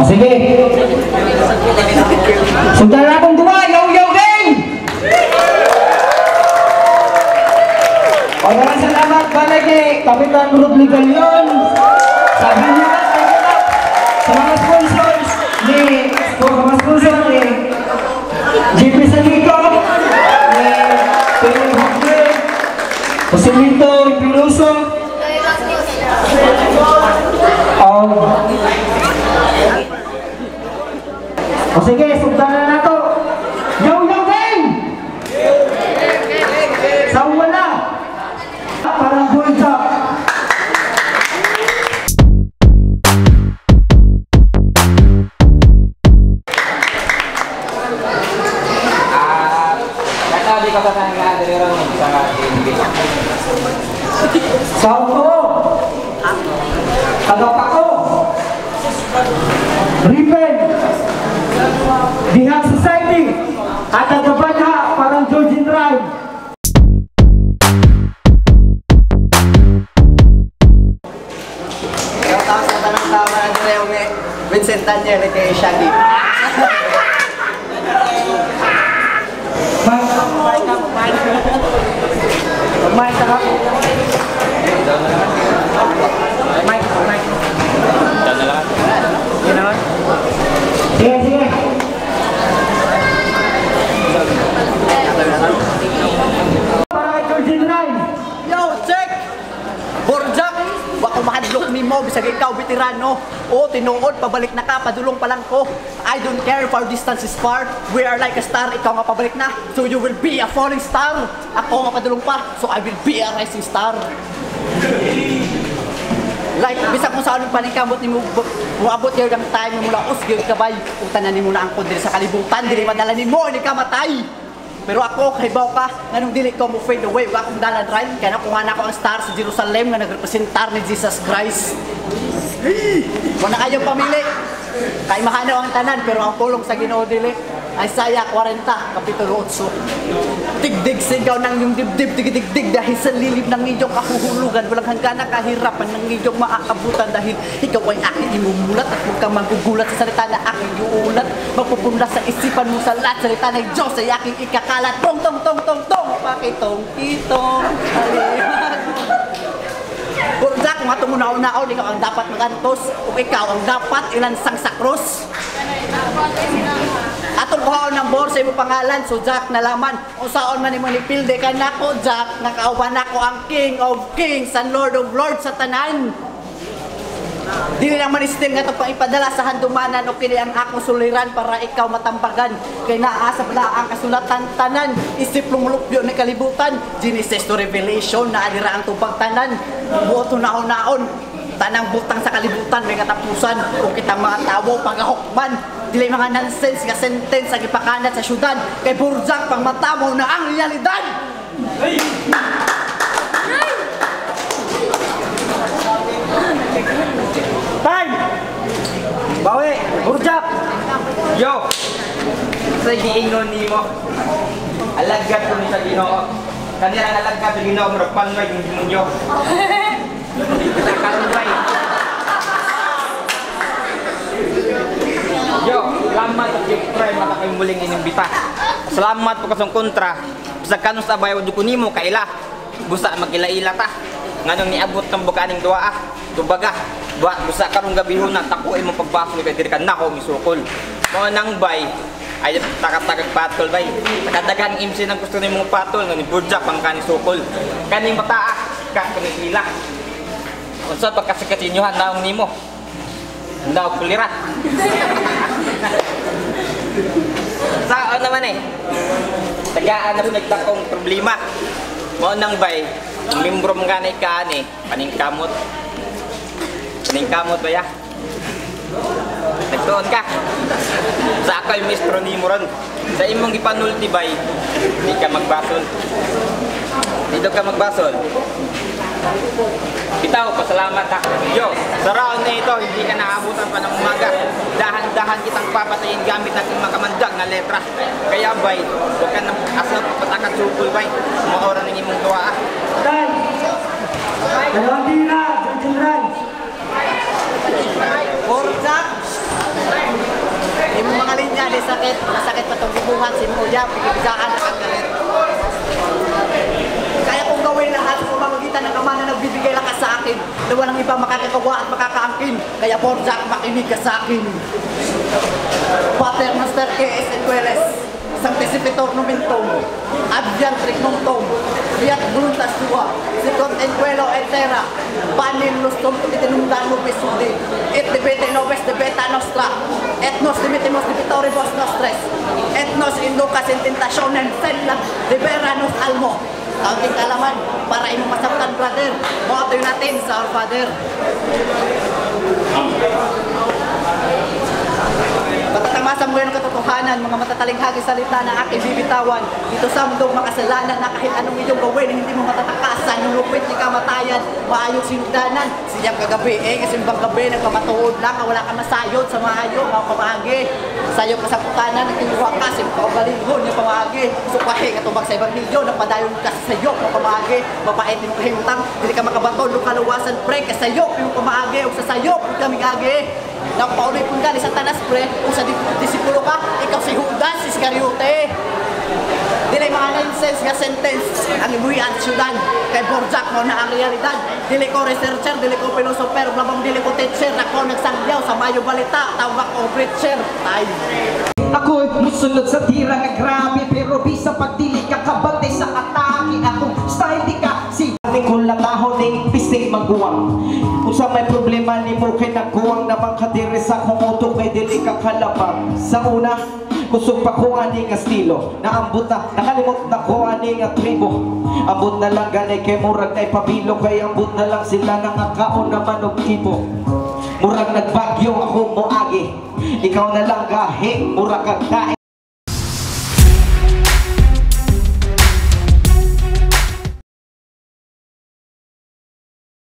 sige. Sundan na akong dua, yaw-yaw din! Maraming salamat balik kay Kapitan Rodney Galion. Sabi niya, sa mga sponsors ni JP Salico, ni Pere Hapre, Joselito Piluso, o sige, sundan na nato. Yaw-yaw din! Sa wala! Parang bulsa. Di ko tatang nga dari ron sa TV. Sao ko? Tagap ako. Riven. Dihang Society. At tagabanya parang Georgian Drive. Ikaw tapos sa tanang-tawa na dire yung Vincent Daniel kay Shaggy. Mike ka. Mike. Down na lang. Yun naman. Sige, sige. Para Georgian Drive. Yo, check! Borjak! Wako mahadlok ni mo, bisag ikaw, veterano. O, tinuod, pabalik na ka, padulong pa lang ko. I don't care if our distance is far. We are like a star, ikaw nga pabalik na. So you will be a falling star. Ako nga padulong pa, so I will be a rising star. Like, bisag mo sa anong paningkamot ni mo, buabot kayo ng time mo mula usgil kabay. Utanan ni mo na ang kundil sa kalibutan, dili madala ni mo, hindi ka matay. Pero ako, kaibaw ka, nganong dili ko mo fade away, wala akong dalan rin. Kaya nakuha na ako ang star sa Jerusalem na nagrepresentar ni Jesus Christ. Kung na kayong pamili, kay mahanaw ang tanan, pero ang pulong sa Ginoo dili. Isaiah 40, Kapitulo 8. Digdig sigaw ng iyong dibdib, digdig dahil sa lilib ng iyong kahuhulugan. Walang hanggan na kahirapan ng iyong maaabutan dahil ikaw ay aking imumulat at huwag kang magugulat sa salita na aking iuulat. Magpupunla sa isipan mo sa lahat, salita ng Diyos ay aking ikakalat. Tong tong tong tong tong, pakitong kitong alihan. Jack, kung ato mo naon-naon, ikaw ang dapat magantos. Kung ikaw ang dapat ilansang sa krus. Atong kuhaon ng bor sa imo pangalan, so Jack nalaman kung saan man imo nipilde ka nako Jack, nakauban nako ang King of Kings and Lord of Lords sa tanan. Dili lang manistil nga ito pang ipadala sa handumanan o kini ang akong suliran para ikaw matambagan. Kay naasa pala ang kasulatan tanan, isip lumulupyo ni kalibutan, Genesis to Revelation na adira ang tubag tanan. Buoto naon-naon, tanang butang sa kalibutan may katapusan o kita mga tawo pagahokman. Dili mga nonsense nga sentence ang ipakanat sa syudad kay Burjak pang matamaw na ang realidad. Hey! Time! Bawi! Burjak! Yo! Sa giingon ni mo, alagad ko ni sa Ginoo. Kanila ang alagad sa Ginoo, murag panway yung demonyo. Nakalunway. Yo, salamat at yung try mata kayong muling inimbita. Salamat po kasong kontra. Sa kanus abay wadyo ko nimo kaila. Busa magila-ila ta. Nganong niabot ng bukaning duwa ah. Tubaga. Busa karong gabihon na tako imong pagbasol kay diri ka nako misukol. Mo nang bay ay takatagag patol bay. Nakadagang MC nang gusto nimo patol ngani Burjak pang kani sukol. Kaning bataa ka kani ila. Unsa pagkasikatinyohan naong nimo? Ndaw kulira. Saan naman eh? Tagaan na nagtakong problema. Mo nang bay, membro mga kanay kaani, paningkamot. Paningkamot ba ya? Nagtuon ka. Sa ako'y mistro ni mo ron. Sa imong gipanulti bay, di ka magbasol. Dito ka magbasol. Bitaw, pasalamat ha. Yo, sa round na ito, hindi ka naabutan pa ng umaga. Dahan-dahan kitang papatayin gamit natin makamandag na letra. Kaya bay, huwag ka nang asal papatakan sukul bay. Maora ng imong tuwa ah. Dan! Dalawang dina, Georgian Drive. Burjak! sakit, masakit pa itong gibuhan, sinuya, pigigaan na kagalit. Kaya kong gawin lahat sa pamamagitan ng Ama na nagbibigay lakas sa akin na walang ibang makakagawa at makakaangkin. Kaya Borjak, makinig ka sa akin. Pater Noster que es en Tueles, Sancticipitor Nomentum, Adviant Trignum, Fiat Voluntas Tua, Sicut en Tuelo et Terra, Panin Lustum Itinundan Nubis Sudi, Et Debete Nobes Debeta Nostra, Et Nos Dimitimus Divitoribus Nostres, Et Nos Inducas in Tentationem, Senlam, Libera Nos Almo. Kaunting kalaman para imo masabtan, brother. Motoy natin sa Our Father. Matatamasa mo yan ang katotohanan, mga matatalinghagi salita na aking bibitawan dito sa mundong makasalanan na kahit anong iyong gawin hindi mo matatakasan, nung lupit ni kamatayan, maayong sinugdanan. Siyang kagabi, kasi bang gabi nagpamatuod lang, wala ka masayod sa maayo, mga pamahagi. Sayop ka sa putanan, nagtinuwa ka, simakabalingon yung pamahagi. Supahe, katubag sa ibang milyo, napadayon ka sa sayop, mga pamahagi. Mapait yung kahimutang, hindi ka makabaton, nung kaluwasan, pre, kasayop yung pamahagi, o sa sayop, yung kamigagi. Nagpauloy po ka ni Satanas, pre, kung sa disipulo ka, ikaw si Judas, si Iscariote. Dili mga 9 cents nga sentence ang ibuhian sa syudad. Kay Borjak mo na ang realidad. Dili ko researcher, dili ko philosopher, blabang dili ko teacher. Ako nagsangyaw sa Mayo Balita, tawag ko preacher. Tayo. Ako'y musunod sa tira nga grabe, pero bisa pagdili ka kabante sa atake. Akong style di ka si kung lataho ning pising magguwang. Kung sa may problema ni mo kay nagguwang naman kadiri sa kumuto kay dili ka kalabang. Sa una, kusog pa ko ani nga estilo. Naambot na, nakalimot na ko ani nga tribo. Ambot na lang ganay kay murag na ipabilo, kay ambot na lang sila nga kaon naman og tipo. Murag nagbagyo ako moagi, ikaw na lang gahi, murag kagkain